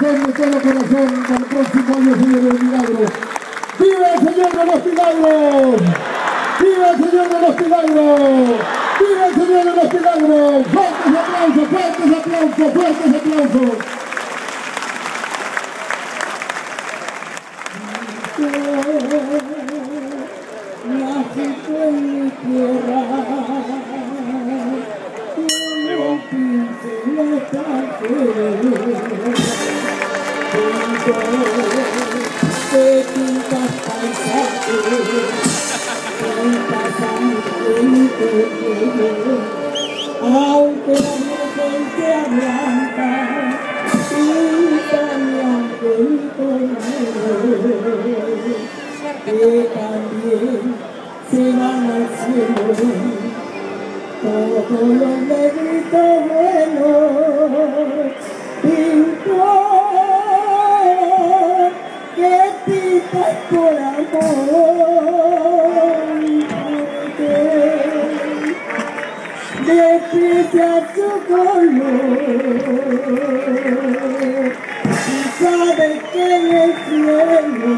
corazón, de todo corazón, para el próximo año, Señor de los Milagros. ¡Viva el Señor de los Milagros! ¡Viva el Señor de los Milagros! ¡Viva el Señor de los Milagros! ¡Fuertes aplausos, fuertes aplausos, fuertes aplausos! Nací en mi tierra, de pintas paisajes, aunque la noche sea blanca, pinta mi angelito, que también se van al cielo todos los negritos buenos. Pintor que pintas por amor, desprecia su color y sabe que en el cielo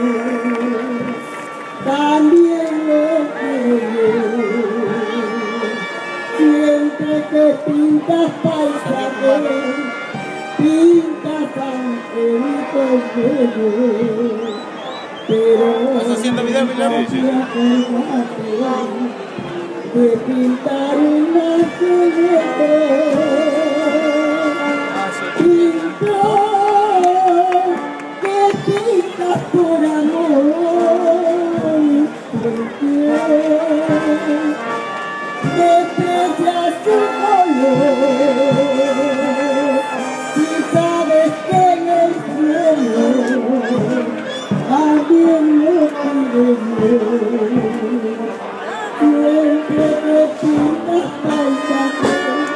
también lo quiero. Siempre que pintas paisajes, pintas angelitos bellos, pero ¿estás haciendo video, Milagros? Sí. De pintar un angelito, pintor que pintas por amor, porque desprecia su color, si sabes que en el cielo también lo queremos. Siempre que pintas paisajes,